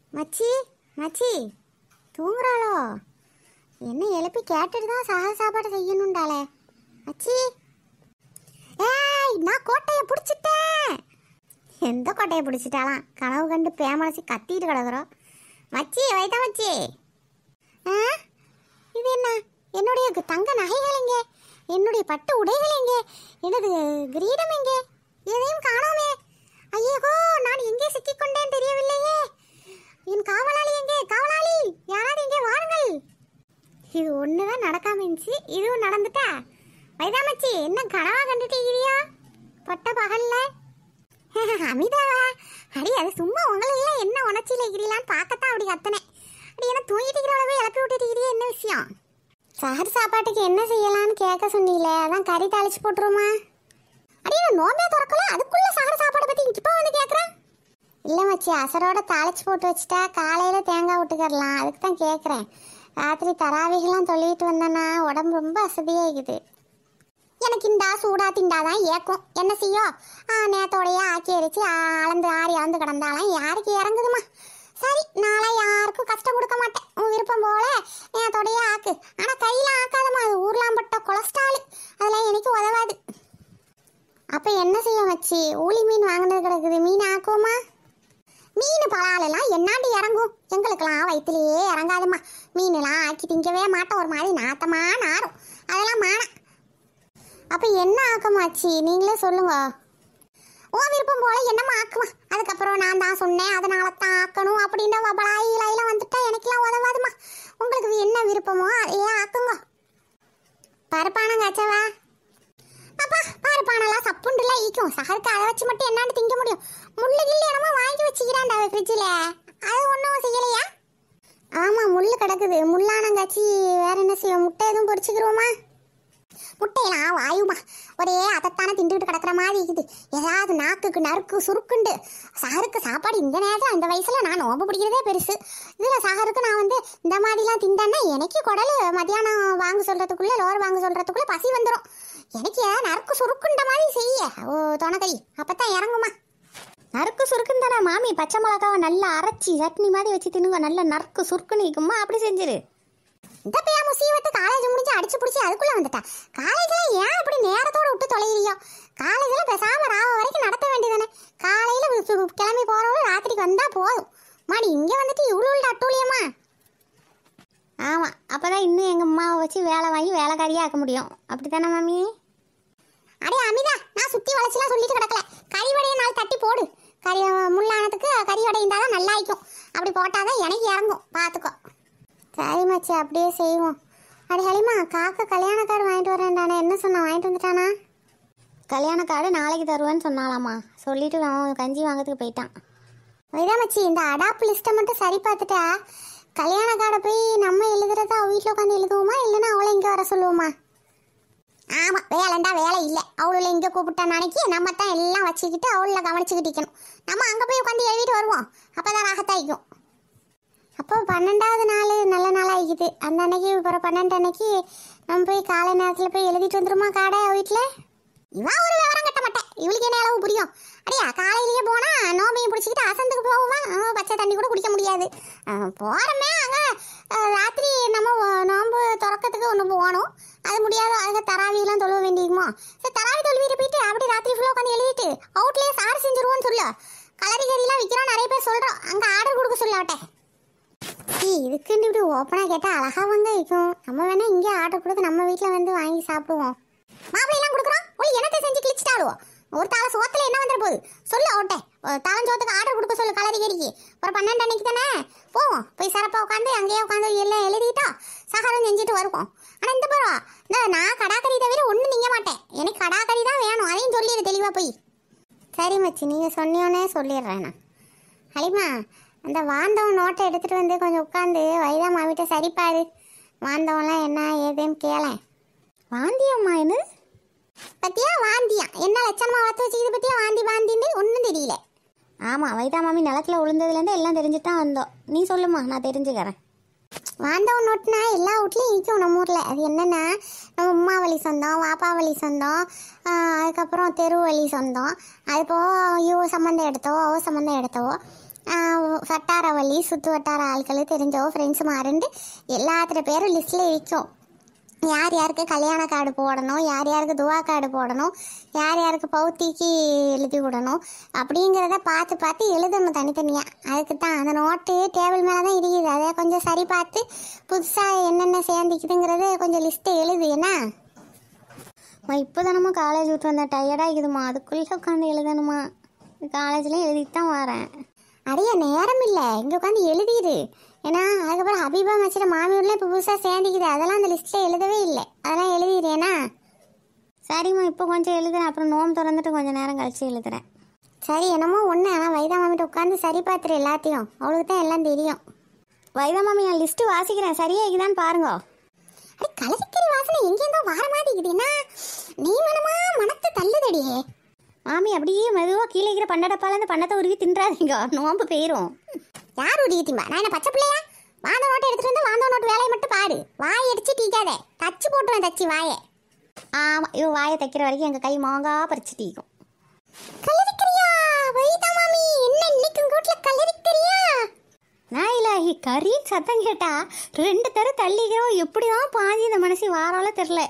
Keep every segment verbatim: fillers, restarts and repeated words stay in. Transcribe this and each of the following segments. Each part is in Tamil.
மச்சி மச்சி தூங்குறாளோ? என்ன எழுப்பி கேட்டுட்டு தான் சாக சாப்பாடு செய்யணுண்டாளே. மச்சி ஏய் நான் கோட்டையை பிடிச்சிட்டேன். எந்த கோட்டையை பிடிச்சிட்டாலாம்? கனவு கண்டு பேமனசி கத்திட்டு கிடக்குறோம். மச்சி வைத்தா மச்சி. ஆ இது என்ன? என்னுடைய தங்க நகைகள் எங்கே? என்னுடைய பட்டு உடைகள் எங்கே? எனது கிரீடம் எங்கே? எதையும் காணோமே. ஐயோ நான் எங்கே சிக்கிக்கொண்டேன் தெரியவில்லையே. என் காவலாளி எங்கே? காவலாளி யாராவது எங்கே வாருங்கள். இது ஒண்ணுதான் நடக்காம இருந்துச்சு, இதுவும் நடந்துட்டா. வைதாமச்சி என்ன கனவா கண்டுட்டீங்கறியா? பட்ட பகல்ல அமிதாவா? அடி அது சும்மா உங்களெல்லாம் என்ன உணர்ச்சியில் இருக்கிறீங்களான்னு பார்க்கத்தான் அப்படி கத்தனே. அடி என்ன தூங்கிட்டு இருக்கிறவளவே இழப்பி விட்டுட்டீங்கறியா? என்ன விஷயம்? சஹர் சாப்பாட்டுக்கு என்ன செய்யலான்னு கேட்க சொன்னீங்களே, அதான் கறி தாளிச்சு போட்டுருமா? அடி நோம்பே திறக்கல, அதுக்குள்ள சஹர் சாப்பாடை பத்தி இப்போ வந்து கேட்குறேன். இல்லை மச்சி, அசரோட தாளிச்சு போட்டு வச்சுட்டா காலையில் தேங்காய் விட்டுக்கரலாம், அதுக்கு தான் கேட்குறேன். ராத்திரி தராவிகளாம் தொல்லிட்டு வந்தேன்னா உடம்பு ரொம்ப அசதியாக இருக்குது. எனக்கு இந்தா சூடா திண்டாதான் ஏக்கும். என்ன செய்யும்? நேத்தோடையே ஆக்கி அடிச்சு அளந்து ஆறி அளந்து கிடந்தாலும் யாருக்கு இறங்குதுமா? சரி, நாளை யாருக்கும் கஷ்டம் கொடுக்க மாட்டேன். உன் விருப்பம் போல நேத்தோடையே ஆக்கு. ஆனால் கையில் ஆக்காதம்மா, அது ஊர்லாம் பட்ட கொலஸ்ட்ரால், அதெல்லாம் எனக்கு உதவாது. அப்போ என்ன செய்ய வச்சு? ஊளி மீன் வாங்கினது கிடக்குது, மீன் ஆக்குவோமா? மீன் பலாலெல்லாம் என்னாண்டு இறங்கும்? எங்களுக்கெல்லாம் வயிற்றுலையே இறங்காதுமா. மீனெல்லாம் ஆக்கி திங்கவே மாட்டோம், ஒரு மாதிரி நாத்தமா நாரும், அதெல்லாம் மானம். அப்போ என்ன ஆக்கமாச்சு நீங்களே சொல்லுங்க. உன் விருப்பம் போல என்னம்மா ஆக்குமா? அதுக்கப்புறம் நான் தான் சொன்னேன் அதனால தான் ஆக்கணும் அப்படின்ற வபலாயில வந்துட்டா எனக்குலாம் உதவாதுமா. உங்களுக்கு என்ன விருப்பமோ அதையே ஆக்குங்க. பருப்பானம் காய்ச்சவா? அப்பா பருப்பானெல்லாம் சப்புண்டுலாம் ஈக்கும். சகருக்கு அதை வச்சு மட்டும் என்னான்னு திங்க முடியும்? முள்ளு கிள்ளு இடமா வாங்கி வச்சுக்கிறான் அவ ஃப்ரிட்ஜில், அது ஒன்றும் செய்யலையா? ஆமாம் முள்ளு கிடக்குது. முள்ளானங்காச்சி வேற என்ன செய்வோம்? முட்டை எதுவும் பொரிச்சுக்கிறோமா? முட்டையெல்லாம் வாயுமா, ஒரே அதைத்தானே திண்டுக்கிட்டு கிடக்கிற மாதிரி இருக்குது. ஏதாவது நாக்குக்கு நறுக்கு சுருக்குண்டு. சகருக்கு சாப்பாடு இந்த நேரத்தில் அந்த வயசில் நான் நோம்பு பிடிக்கிறதே பெருசு. இதில் சகருக்கு நான் வந்து இந்த மாதிரிலாம் திண்டேன்னா எனக்கு குடல் மத்தியானம் வாங்க சொல்கிறதுக்குள்ளே லோர் வாங்க சொல்கிறதுக்குள்ளே பசி வந்துடும். எனக்கு நறுக்கு சுருக்குண்ட மாதிரி செய்ய ஓ தொணக்கறி, அப்போ தான் இறங்குமா. நறுக்கு சுருக்குன்னு தானே மாமி? பச்சை மிளகாவை நல்லா அரைச்சி சட்னி மாதிரி வச்சு தின்னுங்க, நல்லா நறுக்கு சுருக்குன்னு இருக்குமா? அப்படி செஞ்சிரு. இந்த பையா முசீவத்து காலேஜ் முடிஞ்சு அடிச்சு பிடிச்சி அதுக்குள்ள வந்துட்டா. காலேஜ்ல ஏன் அப்படி நேரத்தோட விட்டு தொலைகிறியோ? காலேஜ்ல பேசாம ராவ வரைக்கும் நடத்த வேண்டியதானே? காலையில கிளம்பி போறவங்க ராத்திரிக்கு வந்தா போதும். மாடி இங்க வந்துட்டு இவ்வளவு அட்டூழியமா? ஆமா, அப்பதான் இன்னும் எங்க அம்மாவை வச்சு வேலை வாங்கி வேலைக்காரியா ஆக்க முடியும். அப்படித்தானே மாமி? அடே அமிதா, நான் சுத்தி வளைச்சுலாம் சொல்லிட்டு கிடக்கல. கறி வடையை நாள் தட்டி போடு. கறி முள்ளானதுக்கு கறி வடை இருந்தாதான் நல்லா இருக்கும். அப்படி போட்டாதான் எனக்கு இறங்கும், பாத்துக்கோ. சரி மச்சி, அப்படியே செய்வோம். அடி ஹலிமா, காக்கா கல்யாண கார்டு வாங்கிட்டு வரேன்டானே, என்ன சொன்னா? வாங்கிட்டு வந்துட்டானா? கல்யாண கார்டு நாளைக்கு தருவேன்னு சொன்னாலாமா. சொல்லிட்டு அவன் கஞ்சி வாங்கிறதுக்கு போயிட்டான். வைதா மச்சி, இந்த அடாப் லிஸ்ட்டை மட்டும் சரி பார்த்துட்டா கல்யாண கார்டை போய் நம்ம எழுதுறதா அவள் வீட்டில் உட்காந்து எழுதுவோமா, இல்லைன்னா அவளை இங்கே வர சொல்லுவோமா? ஆமாம், வேலைண்டா வேலை இல்லை. அவளுள்ள இங்கே கூப்பிட்டா நாளைக்கு நம்ம தான் எல்லாம் வச்சுக்கிட்டு அவளில் கவனிச்சுக்கிட்டிக்கணும். நம்ம அங்கே போய் உட்காந்து எழுதிட்டு வருவோம், அப்போ தான் ராகத்தாயிக்கும். அப்போ பன்னெண்டாவது நாள் நல்ல நாள் ஆகிக்குது. அந்த அன்னைக்கு அப்புறம் பன்னெண்டு அன்னைக்கு நம்ம போய் காலை நேரத்தில் போய் எழுதிட்டு வந்துடுமா காடை வீட்டில்? இவா ஒரு விவரம் கட்ட மாட்டேன், இவளுக்கு என்ன அளவு புரியும்? அடியா காலையிலேயே போனால் நோம்பையும் பிடிச்சிக்கிட்டு அசந்துக்கு போகுமா? பச்சை தண்ணி கூட குடிக்க முடியாது. போகிறோமே அங்கே ராத்திரி நம்ம நோம்பு திறக்கிறதுக்கு ஒன்று போகணும், அது முடியாது. அதுக்கு தராவியெல்லாம் தொழுவ வேண்டியுமோ? சரி, தராவி தொழுவிட்டு போயிட்டு அப்படி ராத்திரி ஃபுல்லாக உட்காந்து எழுதிட்டு அவுட்லேயே சாறு செஞ்சுருவோன்னு சொல்லு. கலரி கறியெல்லாம் விற்கிறோம், நிறைய பேர் சொல்கிறோம். அங்கே ஆர்டர் கொடுக்க சொல்லாட்டே. இதுக்குன்னு இப்படி ஓப்பனாக கேட்டால் அழகாவங்க இருக்கும். நம்ம வேணா இங்கே ஆர்டர் கொடுத்து நம்ம வீட்டில் வந்து வாங்கி சாப்பிடுவோம். மாப்பிள்ளையெல்லாம் கொடுக்குறோம், ஒரு என்னத்தை செஞ்சு கிழிச்சிட்டாடுவோம். ஒரு தாளை சோத்தில் என்ன வந்துட போகுது சொல்லு அவட்டே. தாளஞ்சோத்துக்கு ஆர்டர் கொடுக்க சொல்லு கலரி கறிக்கு. ஒரு பன்னெண்டு அன்னைக்கு தானே போவோம். போய் சிறப்பாக உட்காந்து அங்கேயே உட்காந்து எல்லாம் எழுதிட்டா சகாரம் செஞ்சுட்டு வருவோம். ஆனால் இந்த பரவா இந்த நான் கடாக்கறி தவிர ஒன்றும் நீங்க மாட்டேன். எனக்கு கடாக்கறி தான் வேணும், அதையும் சொல்லிடு தெளிவாக போய். சரி மச்சி, நீங்கள் சொன்னியோன்னே சொல்லிடுறேன் நான். ஹலிமா, அந்த வாந்தவன் நோட்டை எடுத்துகிட்டு வந்து கொஞ்சம் உட்காந்து வைதா மாவிட்ட சரிப்பாரு. வாந்தவன்லாம் என்ன ஏதுன்னு கேளேன். வாந்தியம்மா என்ன பத்தியா? வாந்தியா என்ன லட்சணமாக வளர்த்து வச்சு இது பற்றியா? வாந்தி வாந்தின்னு ஒன்றும் தெரியல. ஆமாம், வைதா மாமி நிலத்தில் விழுந்ததுலேருந்து எல்லாம் தெரிஞ்சுட்டு தான் வந்தோம். நீ சொல்லுமா, நான் தெரிஞ்சுக்கிறேன். வாந்தவன் நோட்டுனா எல்லா வீட்லையும் இருக்கும் நம்ம ஊரில். அது என்னென்னா, நம்ம உமா வழி சொந்தம், வாப்பா வழி சொந்தம், அதுக்கப்புறம் தெரு வழி சொந்தம், அது போக இவ சம்மந்தம் எடுத்தவோ அவ சம்மந்தம் எடுத்தவோ வட்டாரவள்ளி சுற்று வட்டார ஆட்கள் தெரிஞ்சோ ஃப்ரெண்ட்ஸு மாறுண்டு எல்லாத்திர பேரும் லிஸ்ட்டில் இருக்கும். யார் யாருக்கு கல்யாண கார்டு போடணும், யார் யாருக்கு துவா கார்டு போடணும், யார் யாருக்கு பௌத்திக்கு எழுதி விடணும் அப்படிங்கிறத பார்த்து பார்த்து எழுதணும் தனித்தனியாக. அதுக்கு தான் அந்த நோட்டு டேபிள் மேலே தான் இருக்குது. அதை கொஞ்சம் சரி பார்த்து புதுசாக என்னென்ன சேர்ந்துக்குதுங்கிறது கொஞ்சம் லிஸ்ட்டு எழுது. என்ன இப்போ தானம்மா காலேஜ் விட்டு வந்தேன், டயர்டாக இருக்குதுமா, அதுக்குள்ளே உட்காந்து எழுதணுமா? காலேஜ்லேயும் எழுதிட்டு தான் வரேன். அடைய நேரம் இல்லை, இங்கே உட்காந்து எழுதிடு. ஏன்னா அதுக்கப்புறம் ஹபீபா மச்சிட மாமியூரில் இப்போ புதுசாக சேர்ந்துக்குது, அதெல்லாம் அந்த லிஸ்ட்டில் எழுதவே இல்லை, அதெல்லாம் எழுதிடு. ஏன்னா சரிம்மா இப்போ கொஞ்சம் எழுதுறேன், அப்புறம் நோம் திறந்துட்டு கொஞ்சம் நேரம் கழிச்சு எழுதுறேன். சரி என்னமோ ஒன்று, ஆனால் வைதா மாமிட்ட உட்காந்து சரி பார்த்துரு எல்லாத்தையும், அவளுக்கு தான் எல்லாம் தெரியும். வைதா மாமி நான் லிஸ்ட்டு வாசிக்கிறேன், சரியா இருக்குதான்னு பாருங்க. அடி கலரிக்கறி வாசனை எங்கேருந்தோ வார மாதிரி இருக்குதுன்னா நீ மனமா மனத்தை தள்ளுதடியே. மாமி அப்படியே மெதுவாக கீழே இருக்கிற பண்டடப்பாலேருந்து பண்டத்தை உருவி தின்றாதீங்க, நோம்பு போயிடும். யார் உருவி திம்பா? நான் என்ன பச்சை பிள்ளையா? வாந்த நோட்டை எடுத்துகிட்டு வந்து வாந்த நோட்டு வேலையை மட்டும் பாரு, வாய் அடிச்சு டீக்காதே, தச்சு போட்டுருவேன் தச்சு வாயை. ஆமாம் இவன் வாயை தைக்கிற வரைக்கும் எங்கள் கை மாங்கா பறிச்சு டீக்கும். கலரிக்கறியா வைதா மாமி? என்ன இன்னைக்கு உங்கள் வீட்டில் கலரிக்கறியா? நான் இல்லாஹி கறின்னு சத்தம் கேட்டா ரெண்டு தர தள்ளிக்கிறோம், எப்படிதான் பாதி இந்த மனசு வாரால தெரில.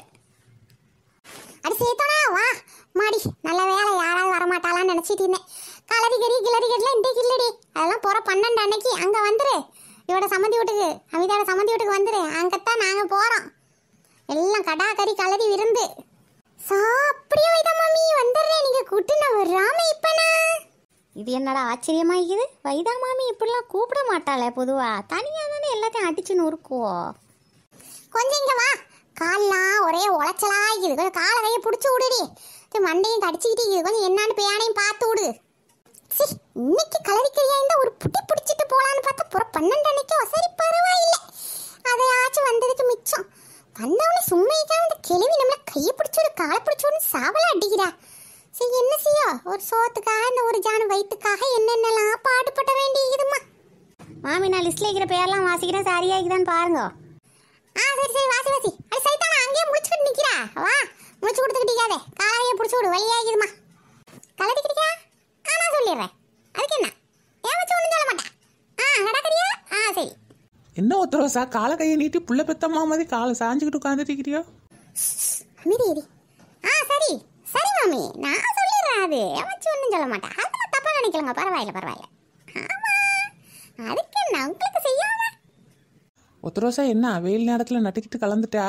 அடி சேத்தோனா வா மாடி, நல்ல வேலை யாராவது வரமாட்டாளான்னு நினச்சிட்டு இருந்தேன். கலரி கறி கிளறி கறிலாம் இன்றைக்கு இல்லடி, அதெல்லாம் போகிற பன்னெண்டு அன்னைக்கு அங்கே வந்துரு, இவட சம்மந்தி வீட்டுக்கு, அமிதாவோட சம்மந்தி வீட்டுக்கு வந்துரு, அங்கத்தான் நாங்கள் போகிறோம். எல்லாம் கடா கறி கலரி விருந்து சாப்பிடியே வைதா மாமி வந்துடுறேன், நீங்கள் கூட்டுன வராம இப்பனா. இது என்னடா ஆச்சரியமா இருக்குது, வைதா மாமி இப்படிலாம் கூப்பிட மாட்டாளே பொதுவா, தனியாக தானே எல்லாத்தையும் அடிச்சு நொறுக்குவோம். கொஞ்சம் இங்கே வா, கால்லாம் ஒரே உளைச்சலா இருக்குது, கொஞ்சம் காலை கையை பிடிச்சி விடுடி, மண்டையும் கடிச்சிக்கிட்டு இருக்குது, கொஞ்சம் என்னான்னு பேனையும் பார்த்து விடு. சி இன்னைக்கு கலரிக்கறியா இருந்தால் ஒரு புட்டி பிடிச்சிட்டு போகலான்னு பார்த்தா புற பன்னெண்டு அன்னைக்கு சரி பரவாயில்லை, அதையாச்சும் வந்ததுக்கு மிச்சம். வந்தவனே சும்மைக்காக அந்த கிளவி நம்மளை கையை பிடிச்சோடு காலை பிடிச்சோன்னு சாவலாம் அடிக்கிறா. சரி என்ன செய்ய, ஒரு சோத்துக்காக இந்த ஒரு ஜானு வயிற்றுக்காக என்னென்னலாம் பாடுபட வேண்டியதுமா. மாமி நான் லிஸ்ட்ல இருக்கிற பேரெல்லாம் வாசிக்கிறேன், சரியா இருக்குதான்னு பாருங்க. ஆ சரி சரி வாசி வாசி. அது சைத்தானா அங்கேயே முடிச்சுக்கிட்டு நிற்கிறா, வா முடிச்சு கொடுத்துக்கிட்டீக்காதே, காலையே பிடிச்சி விடு, வழியாகிதுமா. கலரிக்கிறியா? ஆ நான் சொல்லிடுறேன், அதுக்கு என்ன ஏன் வச்சு ஒன்றும் சொல்ல மாட்டேன். ஆ கடக்கறியா? ஆ சரி. என்ன ஒருத்தரோசா காலை கையை நீட்டி புள்ள பெத்தம்மா மாதிரி காலை சாஞ்சுக்கிட்டு உட்காந்துட்டு அமைதி. ஆ சரி சரி மாமி நான் சொல்லிடுறேன், அது ஏன் வச்சு ஒன்றும் சொல்ல மாட்டேன், அதெல்லாம் தப்பாக நினைக்கலங்க, பரவாயில்ல பரவாயில்ல. ஆமாம் அதுக்கு என்ன உங்களுக்கு செய்யாம. ஒருத்தரோசா என்ன வெயில் நேரத்தில் நட்டுக்கிட்டு கலந்துட்டா?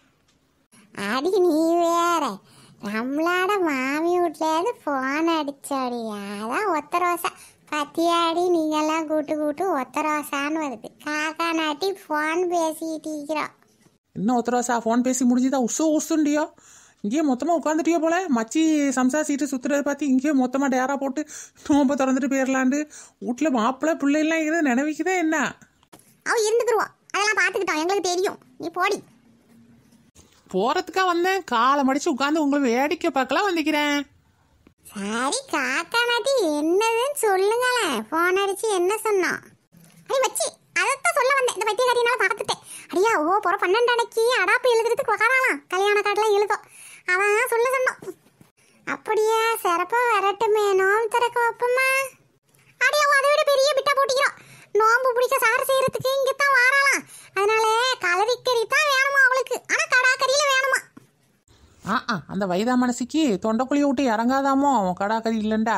அடி நீ வேற, நம்மளோட மாமி வீட்டிலேருந்து ஃபோன் அடிச்சாடியா, அதான் ஒத்த ரோசா பத்தியாடி நீங்கள்லாம் கூட்டு கூட்டு ஒத்த ரோசான்னு வருது, காக்கா நாட்டி ஃபோன் பேசிக்கிட்டு இருக்கிறோம். இன்னும் ஒருத்தரோசா ஃபோன் பேசி முடிஞ்சுதான் உசு உசுண்டியோ, இங்கேயே மொத்தமாக உட்காந்துட்டியோ போல, மச்சி சம்சா சீட்டு சுற்றுறதை பார்த்து இங்கேயே மொத்தமாக டேரா போட்டு நோம்ப திறந்துட்டு போயிடலாண்டு, வீட்டில் மாப்பிள்ளை பிள்ளைலாம் இருக்கிறது நினைவிக்குதே என்ன? அவ இருந்துக்குருவோம், அதெல்லாம் பார்த்துக்கிட்டோம், எங்களுக்கு தெரியும், நீ போடி. போகிறதுக்காக வந்தேன், காலை மடித்து உட்காந்து உங்களை வேடிக்கை பார்க்கலாம் வந்துக்கிறேன். சரி காக்கா நாட்டி என்னதுன்னு சொல்லுங்களேன், ஃபோன் அடிச்சு என்ன சொன்னோம்? அடி வச்சு அதைத்தான் சொல்ல வந்தேன், இந்த பத்தியக்காரினால பார்த்துட்டேன். அடியா ஓ போகிற பன்னெண்டு அன்னைக்கு அடாப்பு எழுதுறதுக்கு வராலாம், கல்யாண கார்டெலாம் எழுதும், அதான் சொல்ல சொன்னோம். அப்படியா சிறப்பாக வரட்டுமே, நோம்பு திறக்க வைப்போமா? அடியா அதை விட பெரிய பிட்டா போட்டிக்கிறோம், நோம்பு பிடிக்க சாறு செய்யறதுக்கு இங்கே தான் வாராலாம், அதனால கலரிக்கறி தான் வேணுமா அவளுக்கு, ஆனால் கடாக்கறியில் வேணுமா? ஆ ஆ அந்த வைதா மனசுக்கு தொண்டைக்குழியை விட்டு இறங்காதாமோ கடாக்கறி இல்லைண்டா.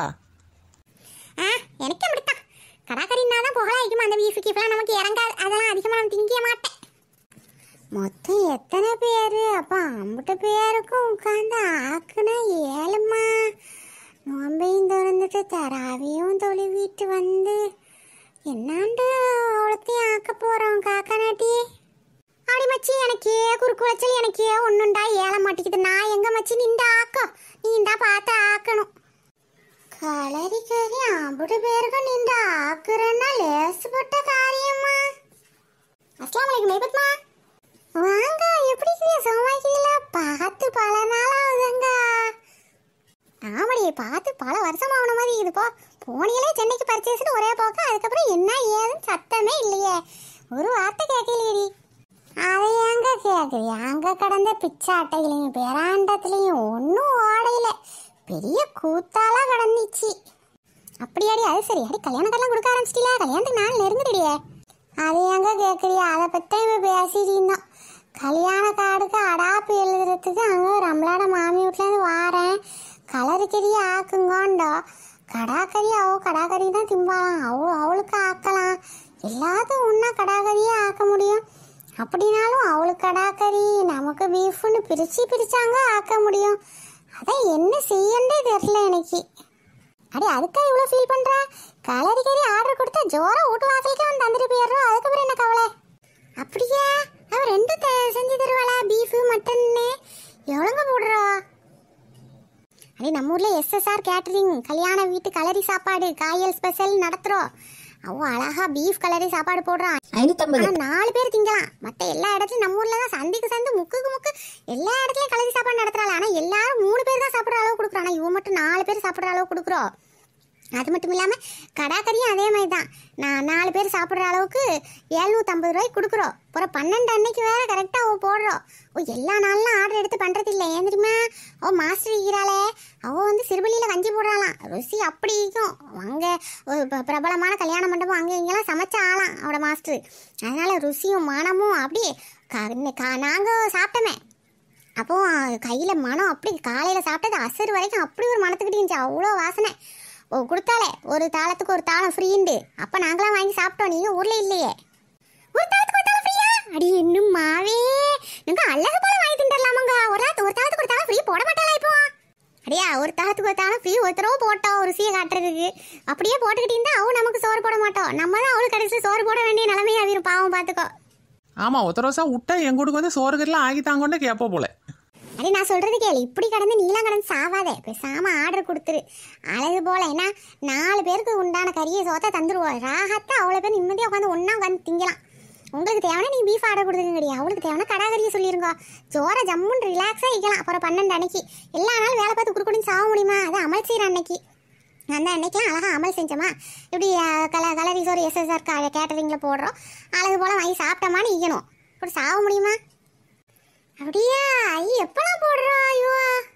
ஆ எனக்கு அப்படித்தான், கடாக்கறின்னா தான் புகழா இருக்குமா, அந்த வீஃபு கீஃப்லாம் நமக்கு இறங்காது, அதெல்லாம் அதிகமாக நான் திங்க மாட்டேன். மொத்தம் எத்தனை பேர்? அப்போ அம்பிட்ட பேருக்கும் உட்காந்து ஆக்குனா ஏழுமா, நோம்பையும் திறந்துட்டு தராவையும் தொழுவிட்டு வந்து என்னாண்டு அவ்வளோத்தையும் ஆக்க போகிறோம் காக்கா நாட்டி. அடி மச்சி எனக்கே குறுக்கு வச்சல், எனக்கே ஒன்றுண்டா ஏழ மாட்டேங்குது, நான் எங்கே மச்சி நின்று ஆக்கோ, நீ இந்தா பார்த்து ஆக்கணும். கலரி கறி அம்பிட்டு பேருக்கும் நின்று ஆக்குறேன்னா லேசுப்பட்ட காரியம்மா. அஸ்லாம் வலைக்கும் மேபத்மா. வாங்க எப்படி சோமாக்கில பார்த்து பல நாள் ஆகுதுங்க. ஆமாடி பார்த்து பல வருஷம் ஆகண மாதிரி இது போ, போனியிலே சென்னைக்கு பர்ச்சேஸ்னு ஒரே போக்க, அதுக்கப்புறம் என்ன ஏதுன்னு சத்தமே இல்லையே, ஒரு வார்த்தை கேட்கலையேடி. அதை ஏங்க கேட்குறீ, அங்கே கடந்த பிச்சை அட்டைகளையும் பேராண்டத்துலேயும் ஒன்றும் ஓடையில பெரிய கூத்தாலாம் கடந்துச்சு. அப்படியாடி? அது சரி. அடி கல்யாண கார்டெல்லாம் கொடுக்க ஆரம்பிச்சிட்டியா? கல்யாணத்துக்கு நாள் நெருங்குடியே. அது எங்க கேட்குறியா? அதை பற்றி இப்போ பேசிட்டு இருந்தோம். கல்யாண கார்டுக்கு அடாப்பு எழுதுறதுக்கு அங்கே நம்மளோட மாமி வீட்டிலேருந்து வாரேன், கலருக்கறியை ஆக்குங்கோண்டோ. கடாக்கறி அவ கடாக்கறி தான் திம்பாலாம், அவ அவளுக்கு ஆக்கலாம். எல்லாத்தையும் ஒன்றா கடாக்கறியே ஆக்க முடியும். அப்படின்னாலும் அவளுக்கு கடாக்கறி நமக்கு பீஃப்னு பிரித்து பிரித்தாங்க ஆக்க முடியும். அதான் என்ன செய்யண்டே தெரியல எனக்கு. அடி அதுக்கா இவ்வளோ ஃபீல் பண்ணுறா? கலரிக்கறி ஆர்டர் கொடுத்தா ஜோரா வீட்டு வாசலுக்கே வந்து தந்துட்டு போயிடுறோம். அதுக்கப்புறம் என்ன கவலை? அப்படியா? அவன் ரெண்டும் செஞ்சு தருவாளா? பீஃபு மட்டன்னு எவ்வளோங்க போடுறா? அடி நம்ம ஊரில் எஸ்எஸ்ஆர் கேட்டரிங் கல்யாண வீட்டு கலரி சாப்பாடு காயல் ஸ்பெஷல் நடத்துகிறோம். அவ அழகா பீஃப் கலரி சாப்பாடு போடுறான். நாலு பேர் திங்கலாம். மற்ற எல்லா இடத்துலையும் நம்ம ஊர்ல தான் சந்திக்கு சந்து முக்குக்கு முக்கு எல்லா இடத்துலையும் கலரி சாப்பாடு நடத்துறாள். ஆனால் எல்லாரும் மூணு பேர் தான் சாப்பிட்ற அளவு கொடுக்குறோம். ஆனால் இவன் மட்டும் நாலு பேர் சாப்பிட்ற அளவு கொடுக்குறோம். அது மட்டும் இல்லாமல் கடாக்கறியும் அதே மாதிரி தான். நான் நாலு பேர் சாப்பிட்ற அளவுக்கு எழுநூற்றம்பது ரூபாய்க்கு கொடுக்குறோம். அப்புறம் பன்னெண்டு அன்னைக்கு வேற கரெக்டாக அவள் போடுறோம். ஓ எல்லா நாள்லாம் ஆர்டர் எடுத்து பண்ணுறது இல்லை. ஏன் தெரியுமா? அவள் மாஸ்டர் இருக்கிறாளே, அவள் வந்து சிறுபள்ளியில் கஞ்சி போடுறாளாம். ருசி அப்படி இருக்கும். அங்கே ஒரு பிரபலமான கல்யாண மண்டபம் அங்கே இங்கெல்லாம் சமைச்ச ஆளாம் அவட மாஸ்டர். அதனால் ருசியும் மனமும் அப்படியே கா நாங்கள் சாப்பிட்டோமே அப்போ கையில் மனம் அப்படி காலையில் சாப்பிட்டது அசர் வரைக்கும் அப்படி ஒரு மனத்துக்கிட்டு இருந்துச்சு. அவ்வளோ வாசனை. ஓ கொடுத்தாலே ஒரு தாளத்துக்கு ஒரு தாளம் ஃப்ரீண்டு. அப்போ நாங்களாம் வாங்கி சாப்பிட்டோம். நீங்கள் ஊரில் இல்லையே. ஒரு தாளத்துக்கு ஒரு தாளம் ஃப்ரீயா? அடி இன்னும் மாவே நீங்கள் அழகு போல வாங்கி தின்றலாமாங்க. ஒரு ஒரு தாளத்துக்கு ஒரு தாளம் ஃப்ரீ போட மாட்டாளா இப்போ? அடியா ஒரு தாளத்துக்கு ஒரு தாளம் ஃப்ரீ ஒருத்தரவோ போட்டோம் ஒரு ருசியை காட்டுறதுக்கு. அப்படியே போட்டுக்கிட்டு இருந்தால் அவன் நமக்கு சோறு போட மாட்டோம். நம்ம தான் அவளுக்கு கடைசியில் சோறு போட வேண்டிய நிலைமையாக ஆகிரும். பாவம் பார்த்துக்கோ. ஆமாம், ஒருத்தர வருஷம் விட்டா எங்கூட்டுக்கு வந்து சோறுகள்லாம் ஆகித்தாங்கன்னு கேட்போம் போல. அடி நான் சொல்கிறது கேளு. இப்படி கடந்து நீலாம் கடந்து சாவாதே. பேசாமல் ஆர்டர் கொடுத்துரு. அழகு போல. ஏன்னா நாலு பேருக்கு உண்டான கறியை சோத்தை தந்துடுவோம். ராகத்தை அவ்வளோ பேர் நிம்மதியாக உட்காந்து ஒன்றா உட்காந்து திங்கலாம். உங்களுக்கு தேவைன்னா நீ பீஃப் ஆர்டர் கொடுத்துருங்க கிடையாது. அவளுக்கு தேவைன்னா கடாகறியை சொல்லிருங்க. ஜோர ஜம்முன்னு ரிலாக்ஸாக வைக்கலாம். அப்புறம் பன்னெண்டு அன்னைக்கு எல்லா நாளும் வேலை பார்த்து குறுக்குடின்னு சாக முடியுமா? அது அமல் செய்கிற அன்னைக்கு. அந்த அன்னைக்கெலாம் அழகாக அமல் செஞ்சோமா இப்படி கல கலரி சோறு எஸ்எஸ்ஆர் கேட்டரிங்கில் போடுறோம். அழகு போல் வாங்கி சாப்பிட்டோமான்னு ஈக்கணும். இப்படி சாக முடியுமா? அப்படியா? ஐயோ எப்போலாம் போடுறோம்? ஐயோ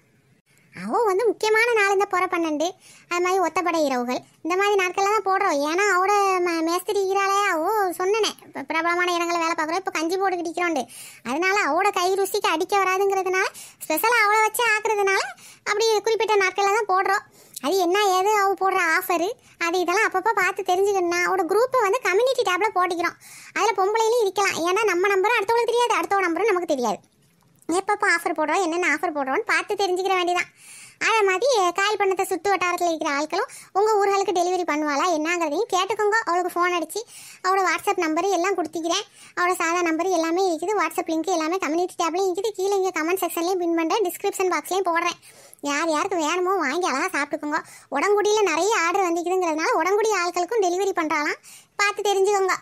அவள் வந்து முக்கியமான நாள் இந்த புற பன்னெண்டு அது மாதிரி ஒத்தப்படை இரவுகள் இந்த மாதிரி நாட்கள்லாம் தான் போடுறோம். ஏன்னா அவட மேஸ்திரி ஈராளே அவோ சொன்னனே இப்போ பிரபலமான இடங்களை வேலை பார்க்குறோம். இப்போ கஞ்சி போட்டு கிடிக்கிறோண்டு. அதனால அவட கை ருசிக்கு அடிக்க வராதுங்கிறதுனால ஸ்பெஷலாக அவளை வச்சு ஆக்குறதுனால அப்படி குறிப்பிட்ட நாட்களில் தான் போடுறோம். அது என்ன ஏது அவள் போடுற ஆஃபரு அது இதெல்லாம் அப்பப்போ பார்த்து தெரிஞ்சுக்கணும். அவட குரூப்பை வந்து கம்யூனிட்டி டேப்பில் போட்டிக்கிறோம். அதில் பொம்பளையிலையும் இருக்கலாம். ஏன்னா நம்ம நம்பரும் அடுத்தவங்களுக்கு தெரியாது, அடுத்தவங்க நம்பரும் நமக்கு தெரியாது. எப்பப்போ ஆஃபர் போடுறோம் என்னென்ன ஆஃபர் போடுறோன்னு பார்த்து தெரிஞ்சுக்கிற வேண்டியதான். அதே மாதிரி கால் பண்ணத்தை சுற்று வட்டாரத்தில் இருக்கிற ஆட்களும் உங்கள் ஊர்களுக்கு டெலிவரி பண்ணுவாளா என்னங்கிறதையும் கேட்டுக்கோங்க. அவளுக்கு ஃபோன் அடித்து அவளோட வாட்ஸ்அப் நம்பரு எல்லாம் கொடுத்துக்கிறேன். அவளோட சாதா நம்பரு எல்லாமே இருக்குது. வாட்ஸ்அப் லிங்க் எல்லாமே கம்யூனிட்டி டேப்லையும் இருக்குது. கீழே இங்கே கமெண்ட் செக்ஷன்லேயும் பின் பண்ணுறேன், டிஸ்கிரிப்ஷன் பாக்ஸ்லேயும் போடுறேன். யார் யாருக்கு வேணுமோ வாங்கி அழகாக சாப்பிட்டுக்கோங்க. உடங்குடியில் நிறைய ஆர்டர் வந்துக்குதுங்கிறதுனால உடங்குடி ஆட்களுக்கும் டெலிவரி பண்ணுறாலாம். பார்த்து தெரிஞ்சுக்கோங்க.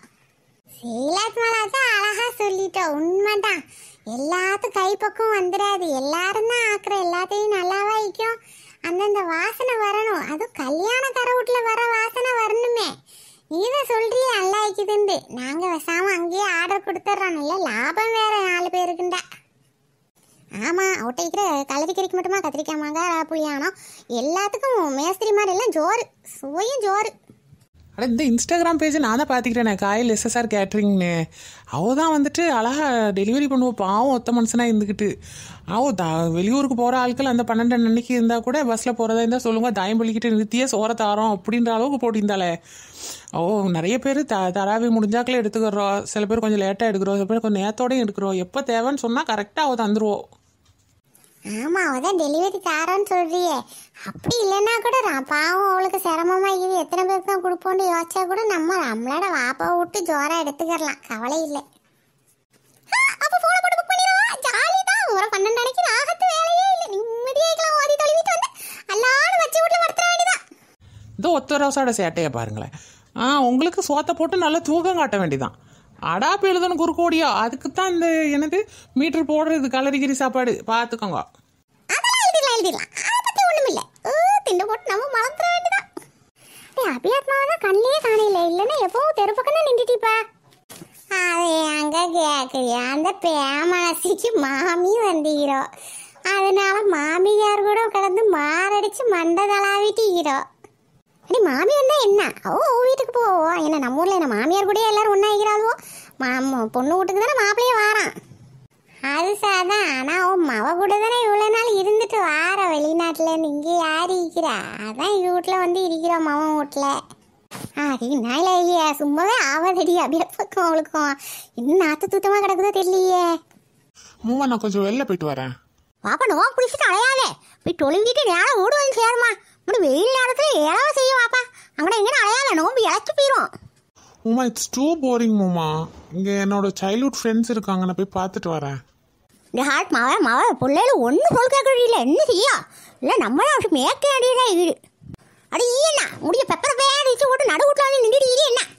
சீலாத் மலாத்தா அழகாக சொல்லிட்டோம். உண்மைதான். எல்லாத்துக்கும் கைப்பக்கம் வந்துடாது. எல்லாரும் தான் ஆக்குற எல்லாத்தையும் நல்லாவா வைக்கும். அந்தந்த வாசனை வரணும். அதுவும் கல்யாண தர வீட்டில் வர வாசனை வரணுமே. நீதான் சொல்றிய நல்லா வைக்குதுண்டு. நாங்கள் வசாமல் அங்கேயே ஆர்டர் கொடுத்துட்றோம். நல்ல லாபம் வேற நாலு பேருக்குண்டா. ஆமாம், அவட்ட இருக்கிற கலரி கறிக்கு மட்டுமா கத்திரிக்காய் மாங்காய் புளியானம் எல்லாத்துக்கும் மேஸ்திரி மாதிரி எல்லாம் ஜோறு சுவையும் ஜோறு. அட இந்த இன்ஸ்டாகிராம் பேஜ் நான் தான் பார்த்துக்கிறேன். காயில் எஸ்எஸ்ஆர் கேட்ரிங்னு அவள் தான் வந்துட்டு அழகாக டெலிவரி பண்ணுவோம். பாவம் ஒத்த மனுஷனாக இருந்துக்கிட்டு அவள் த வெளியூருக்கு போகிற ஆட்கள் அந்த பன்னெண்டு அன்னைக்கு இருந்தால் கூட பஸ்ஸில் போகிறதா இருந்தால் சொல்லுங்கள் தாயம் பள்ளிக்கிட்டு நிறுத்தியே சோற தாரோம் அப்படின்ற அளவுக்கு போட்டிருந்தாலே. ஓ நிறைய பேர் த தராவி முடிஞ்சாக்களே எடுத்துக்கிறோம். சில பேர் கொஞ்சம் லேட்டாக எடுக்கிறோம், சில பேர் கொஞ்சம் நேரத்தோடையும் எடுக்கிறோம். எப்போ தேவைன்னு சொன்னால் கரெக்டாக அவள் தந்துடுவோம். ஆமாம், அவள் தான் டெலிவரி தாரான்னு சொல்கிறியே. அப்படி இல்லைன்னா கூட பாவம் அவளுக்கு சிரமமாக இருக்குது. எத்தனை பேருக்கு தான் கொடுப்போன்னு யோசிச்சா கூட நம்ம நம்மளோட வாப்பாவை விட்டு ஜோராக எடுத்துக்கிறலாம். கவலை இல்லை. அப்போ ஃபோனை போட்டு புக் பண்ணிடுவா. ஜாலி தான். ஒரு பன்னெண்டு அன்னைக்கு ஆகத்து வேலையே இல்லை. நிம்மதியாகலாம். ஓதி தொலைவிட்டு வந்து எல்லாரும் வச்சு வீட்டில் படுத்துற வேண்டியதான். இதோ ஒத்த ரோஸோட சேட்டையை பாருங்களேன். ஆ உங்களுக்கு சோத்தை போட்டு நல்லா தூக்கம் காட்ட வேண்டியதான். அடாப்பு எழுதணும் குறுக்கோடியா. அதுக்கு தான் இந்த என்னது மீட்டர் போடுறது கலரிகிரி சாப்பாடு பார்த்துக்கோங்க. அதெல்லாம் எழுதிடலாம் எழுதிடலாம். அதை பற்றி ஒன்றும் இல்லை. திண்டு போட்டு நம்ம மறந்துட வேண்டியதான். அபியாத்மாவை தான் கண்ணிலே காணையில. இல்லைன்னா எப்பவும் தெரு பக்கம் தான் நின்றுட்டிப்பா. அது அங்கே கேட்குறியா? அந்த பேமாசிக்கு மாமி வந்தீரோ. அதனால மாமியார் கூட கிடந்து மாரடிச்சு மண்டை தளாவிட்டீரோ. அடி மாமி வந்தா என்ன ஓ வீட்டுக்கு போவோம். என்ன நம்ம ஊர்ல என்ன மாமியார் கூட எல்லாரும் ஒன்றா இருக்கிறாளோ. மாமா பொண்ணு வீட்டுக்கு தானே மாப்பிள்ளையே வாரான். அது சாதான். ஆனால் அவன் மவ கூட தானே இவ்வளோ நாள் இருந்துட்டு வார வெளிநாட்டிலேருந்து இங்கே யார் இருக்கிறா? அதான் எங்கள் வீட்டில் வந்து இருக்கிறோம் மவன் வீட்டில். அதனால சும்மாவே ஆவதடி அப்படியப்பக்கும் அவளுக்கும் இன்னும் நாற்று தூத்தமாக கிடக்குதோ தெரியலையே. மூவா நான் கொஞ்சம் வெளில போயிட்டு வரேன். பாப்பா நோவா பிடிச்சிட்டு அலையாதே. போய் தொழுவிட்டு நேரம் ஓடு வந்து சேருமா. இப்படி வெயில் நேரத்தில் ஏழாவ செய்யும் வாப்பா. அங்கே எங்கே அலையாத நோம்பு இழைச்சி போயிடும். Mumma it's too boring mumma. இங்கே என்னோட சைல்ட்ஹுட் ஃப்ரெண்ட்ஸ் இருக்காங்க, நான் போய் பார்த்துட்டு வரேன். இந்த ஹார்ட் மவ மவ பிள்ளைகள் ஒன்றும் சொல் கேட்கறது இல்லை. என்ன செய்யா இல்லை நம்மளும் அப்படி மேய்க்க வேண்டியதான் இது. அடி என்ன முடிய பெப்பரை பேடிச்சு போட்டு நடு வீட்டில் வந்து நின்றுட்டு இது என்ன?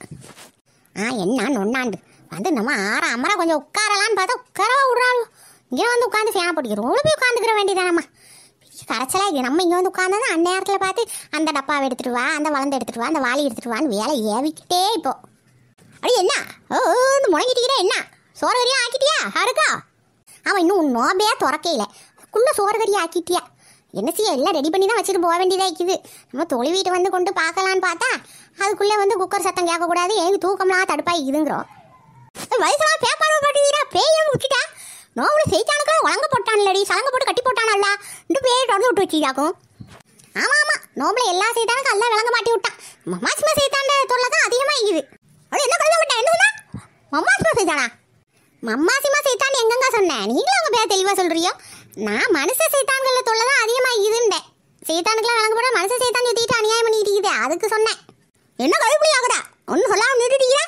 ஆ என்ன நொன்னாண்டு வந்து நம்ம ஆற அமரா கொஞ்சம் உட்காரலான்னு பார்த்தா உட்காரவா விட்றாலும். இங்கே வந்து உட்காந்து ஃபேனை போட்டுக்கிறோம். உள்ள போய் உட்காந்துக்கிற வேண்டியதானம்மா. கரைச்சலா இது நம்ம இங்கே வந்து உட்காந்து அந்த நேரத்தில் பார்த்து அந்த டப்பாவை எடுத்துகிட்டு வா, அந்த வளர்ந்து எடுத்துகிட்டு வா, அந்த வாளி எடுத்துகிட்டு வான்னு வேலை ஏவிக்கிட்டே இப்போ. அடி என்ன ஓ இந்த முழங்கிட்டீங்களே என்ன சோறு கறியாக ஆக்கிட்டியா யாருக்கா? அவன் இன்னும் நோம்பையாக துறக்கையில் அதுக்குள்ளே சோறு கறியாக ஆக்கிட்டியா? என்ன செய்ய எல்லாம் ரெடி பண்ணி தான் வச்சுட்டு போக வேண்டியதாக இருக்குது. நம்ம தொழில் வீட்டு வந்து கொண்டு பார்க்கலான்னு பார்த்தா அதுக்குள்ளே வந்து குக்கர் சத்தம் கேட்கக்கூடாது. எங்கள் தூக்கம்லாம் தடுப்பாகிக்குதுங்கிறோம். வயசுலாம் பேப்பாடு பாட்டுக்கிறா பேயும் விட்டுட்டா. நோம்புல செய்தானுக்கெல்லாம் உலங்க போட்டான்லடி சலங்க போட்டு கட்டி போட்டானல்ல இன்னும் பேய் தொடர்ந்து விட்டு வச்சுக்காக்கும். ஆமாம் ஆமாம் நோம்புல எல்லா செய்தானுக்கும் எல்லாம் விளங்க மாட்டி விட்டான். மம்மாசிமா செய்தாண்ட தொல்லை தான் அதிகமாக இருக்குது. அது என்ன கலங்க மாட்டேன் என்ன சொன்னா? மம்மாசிமா செய்தானா? மம்மாசிமா செய்தான் எங்கங்க சொன்னேன்? நீங்களும் அவங்க பேர் தெளிவாக சொல்கிறியோ. நான் மனுஷ செய்தான்களில் தொல்லை தான் அதிகமாக இருக்குதுண்டேன். செய்தானுக்கெல்லாம் விளங்க போட மனுஷ செய்தான் சுற்றிட்டு அநியாயம் பண்ணிட்டு இருக்குது அதுக்கு சொன்னேன். என்ன கழுப்புலி ஆகுதா ஒன்றும் சொல்லாமல் நின்றுட்டீங்களா?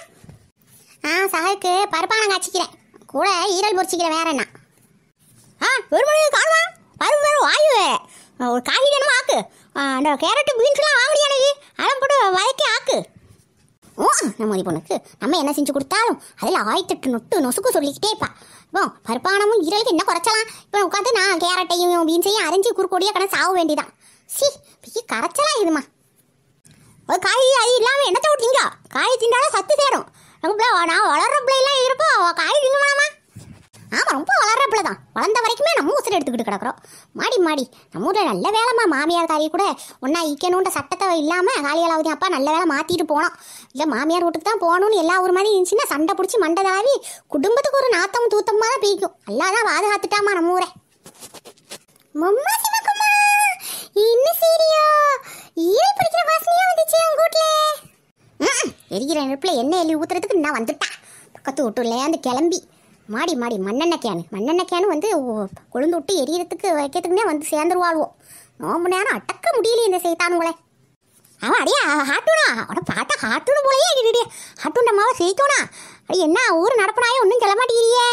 ஆ சகருக்கு பருப்பான காய்ச்சிக்கிறேன் கூட ஈரல் பொறிச்சிக்கிறேன். வேற என்ன? ஆ ஒரு மணி காணுமா பருப்பு வேறு வாயு வேறு ஒரு காய் வேணுமா ஆக்கு. அந்த கேரட்டு பீன்ஸ்லாம் வாங்கலையா எனக்கு அதெல்லாம் போட்டு வதக்கி ஆக்கு. ஓ நம்ம பொண்ணுக்கு நம்ம என்ன செஞ்சு கொடுத்தாலும் அதில் ஆயிரத்தெட்டு நொட்டு நொசுக்கு சொல்லிக்கிட்டேப்பா. இப்போ பருப்பானமும் ஈரலுக்கு என்ன குறைச்சலாம்? இப்போ உட்காந்து நான் கேரட்டையும் பீன்ஸையும் அரைஞ்சி குறுக்கோடியாக கடை சாக வேண்டியதான். சி பிக்கி கரைச்சலாம் இதுமா. ஒரு காய் அது இல்லாமல் என்னத்தை விட்டீங்க? காய் திண்டாலும் சத்து சேரும். நம்ம பிள்ளை நான் வளர்ற பிள்ளைலாம் இருப்போ காய் திங்கலாமா? ஆமாம் ரொம்ப வளர்ற பிள்ளை தான். வளர்ந்த வரைக்குமே நம்ம உசுரை எடுத்துக்கிட்டு கிடக்குறோம். மாடி மாடி நம்ம ஊரில் நல்ல வேலைம்மா. மாமியார் காரியை கூட ஒன்றா ஈக்கணுன்ற சட்டத்தை இல்லாமல் காலியாலாவதி அப்பா நல்ல வேலை மாற்றிட்டு போனோம். இல்லை மாமியார் வீட்டுக்கு தான் போகணும்னு எல்லா ஊர் மாதிரி இருந்துச்சுன்னா சண்டை பிடிச்சி மண்டை தாவி குடும்பத்துக்கு ஒரு நாத்தம் தூத்தமாக தான் பீக்கும். எல்லாதான் பாதுகாத்துட்டாமா நம்ம ஊரை. மம்மா சிவகுமா என்ன சீரியோ ஈரல் பிடிக்கிற வாசனையா வந்துச்சு உங்க வீட்டுல? எரிக்கிற நெருப்பில் எண்ணெய் எள்ளி ஊத்துறதுக்கு நான் வந்துட்டேன். பக்கத்து வீட்டுல அந்த கிளம்பி மாடி மாடி மண்ணெண்ணெய் கேனு மண்ணெண்ணெய் கேனு வந்து கொழுந்து விட்டு எரியறதுக்கு வைக்கிறதுக்குன்னே வந்து சேர்ந்துருவாள்வோம். நோம்பு நேரம் அடக்க முடியலையே இந்த செய்தானுங்களே. அவன் அடியா ஹாட்டுனா அவனை பார்த்தா ஹாட்டுன்னு போலையே அடிடியே ஹாட்டுண்டம்மாவை செய்தோனா. அடி என்ன ஊர் நடப்புனாயே ஒன்றும் கிளமாட்டீரியே.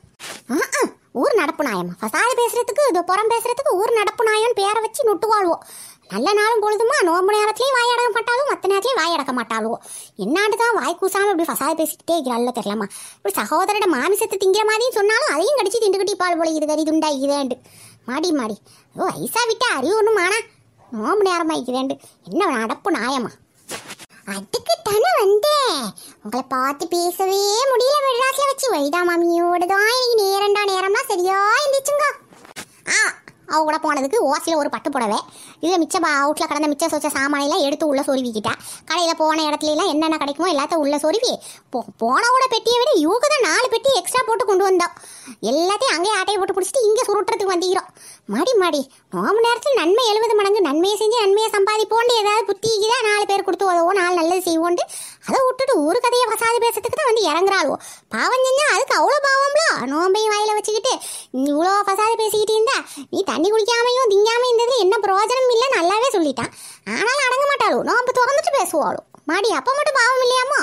ஆ ஊர் நடப்பு நாயம்மா ஃபசாது பேசுறதுக்கு இது புறம் பேசுறதுக்கு ஊர் நடப்பு நாயம்னு பேரை வச்சு நொட்டு வாழ்வோம். நல்ல நாளும் பொழுதுமா நோம்பு நேரத்துலையும் வாய் அடக்க மாட்டாலும் மற்ற நேரத்துலையும் வாய் அடக்க மாட்டாளுவோ. என்னாண்டு தான் வாய் கூசாமல் இப்படி ஃபசாது பேசிக்கிட்டே இருக்கிறாள் தெரியலாமா. இப்படி சகோதரோட மாமிசத்தை திங்கிற மாதிரியும் சொன்னாலும் அதையும் கடிச்சு திண்டுக்கிட்டி பால் போல இது கறி துண்டா இதேண்டு மாடி மாடி. ஓ ஐசா விட்டா அறிவு ஒன்றும் ஆனா நோம்பு நேரமா இருக்குதேண்டு என்ன நடப்பு நாயம்மா. அதுக்கு தானே வந்தேன். உங்களை பார்த்து பேசவே முடியல. மெட்ராஸ்ல வச்சு வைடா மாமியோட தான் இன்னைக்கு நேரண்டா நேரம்னா சரியா இருந்துச்சுங்க. ஆ அவ கூட போனதுக்கு ஓசியில் ஒரு பட்டு புடவை இது மிச்ச அவுட்டில் கடந்த மிச்ச சொச்ச சாமானெல்லாம் எடுத்து உள்ளே சொருவிக்கிட்டா. கடையில் போன இடத்துலலாம் என்னென்ன கிடைக்குமோ எல்லாத்தையும் உள்ளே சொருவி போ போனவோட பெட்டியை விட இவங்க தான் நாலு பெட்டி எக்ஸ்ட்ரா போட்டு கொண்டு வந்தோம். எல்லாத்தையும் அங்கேயே ஆட்டையை போட்டு பிடிச்சிட்டு இங்கே சுருட்டுறதுக்கு வந்துக்கிறோம். மாடி மாடி நோம்பு நேரத்தில் நன்மை எழுபது மடங்கு நன்மையை செஞ்சு நன்மையை சம்பாதிப்போண்டு ஏதாவது புத்திக்கு தான் நாலு பேர் கொடுத்து உதவும் நாலு நல்லது செய்வோண்டு அதை விட்டுட்டு ஒரு கதையை வசாது பேசுறதுக்கு தான் வந்து இறங்குறாளுவோ. பாவம் செஞ்சா அதுக்கு அவ்வளோ பாவம்ல. நோம்பையும் வாயில வச்சுக்கிட்டு இவ்வளோ வசாது பேசிக்கிட்டு இருந்தா நீ தண்ணி குடிக்காமையும் திங்காமையும் இருந்தது என்ன பிரயோஜனம் இல்லை நல்லாவே சொல்லிட்டான். ஆனாலும் அடங்க மாட்டாளோ நோம்பு திறந்துட்டு பேசுவாளோ. மாடி அப்போ மட்டும் பாவம் இல்லையாமோ?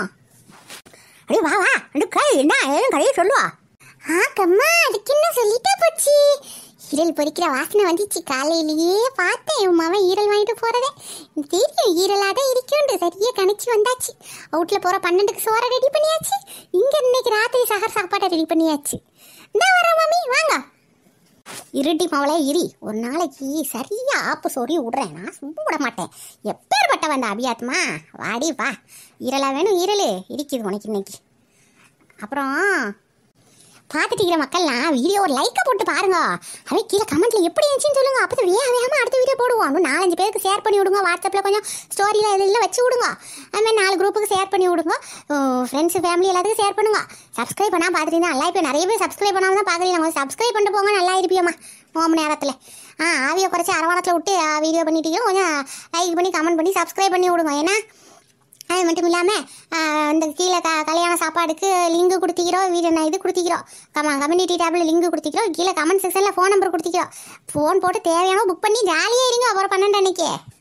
அடி வா வா அந்த கை என்ன ஏதும் கதையை சொல்லுவா. ஆ கம்மா அதுக்கு என்ன சொல்லிட்டா போச்சு. ஈரல் பொறிக்கிற வாசனை வந்துச்சு. காலையிலேயே பார்த்தேன் உன் மாவன் ஈரல் வாங்கிட்டு போறதே. தெரியும் ஈரலாக தான் இருக்குண்டு சரியா கணிச்சு வந்தாச்சு. அவுட்டில் போகிற பன்னெண்டுக்கு சோறை ரெடி பண்ணியாச்சு. இங்கே இன்னைக்கு ராத்திரி சகர் சாப்பாட்டை ரெடி பண்ணியாச்சு. இந்த வர மாமி வாங்க. இருட்டி மாவளே இரி ஒரு நாளைக்கு சரியா ஆப்பு சொறி விடுறேன். நான் சும்மா விட மாட்டேன். எப்பேற்பட்ட வந்த அபியாத்மா வாடி வா. ஈரலா வேணும் ஈரல் இருக்குது உனக்கு இன்னைக்கு. அப்புறம் பார்த்துட்டு இருக்கிற மக்கள்லாம் வீடியோ ஒரு லைக்கை போட்டு பாருங்க. அதே கீழே கமெண்ட்ல எப்படி இருந்துச்சுன்னு சொல்லுங்க. அப்போ வேக வேகமாக அடுத்த வீடியோ போடுவோம். இன்னும் நாலஞ்சு பேருக்கு ஷேர் பண்ணி விடுங்க. வாட்ஸ்அப்பில் கொஞ்சம் ஸ்டோரியில் இதில் வச்சு விடுங்க. அதுமாதிரி நாலு குரூப்புக்கு ஷேர் பண்ணி விடுங்க. ஃப்ரெண்ட்ஸு ஃபேமிலி எல்லாத்துக்கும் ஷேர் பண்ணுங்க. சப்ஸ்கிரைப் பண்ணால் பார்த்துட்டு நல்லா இப்போ நிறைய பேர் சப்ஸ்கிரைப் பண்ணாமல் தான் பார்க்குறீங்க. கொஞ்சம் சப்ஸ்கிரைப் பண்ணிட்டு போங்க, நல்லா இருப்பியோம்மா மூணு நேரத்தில். ஆ ஆவியை குறைச்சி அரவாணத்தில் விட்டு வீடியோ பண்ணிட்டீங்க. கொஞ்சம் லைக் பண்ணி கமெண்ட் பண்ணி சப்ஸ்கிரைப் பண்ணி விடுங்க. ஏன்னா அது மட்டும் இல்லாமல் இந்த கீழே க கல்யாண சாப்பாடுக்கு லிங்க் கொடுத்திக்கிறோம். வீடு நான் இது கொடுத்திக்கிறோம். கம கம்யூனிட்டி டேபிள் லிங்க் கொடுத்திக்கிறோம். கீழே கமெண்ட் செக்ஷனில் ஃபோன் நம்பர் கொடுத்திக்கிறோம். ஃபோன் போட்டு தேவையான புக் பண்ணி ஜாலியாக இருங்க. அப்புறம் பன்னெண்டு அன்னைக்கு